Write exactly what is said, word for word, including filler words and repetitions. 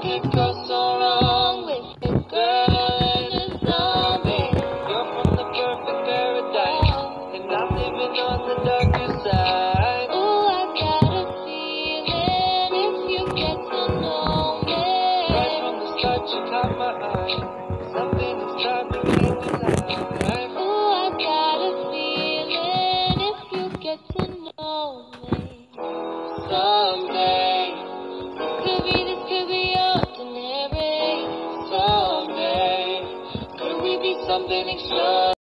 could go so wrong with a girl and a zombie. You're from the perfect paradise, and I'm living on the darker side. Ooh, I got a feeling if you get to know me. Right from the start you caught my eye. Something is trying to keep me alive. Ooh, I got a feeling if you get to know me. Someday, Could be this, could be ordinary. someday, could we be something extraordinary?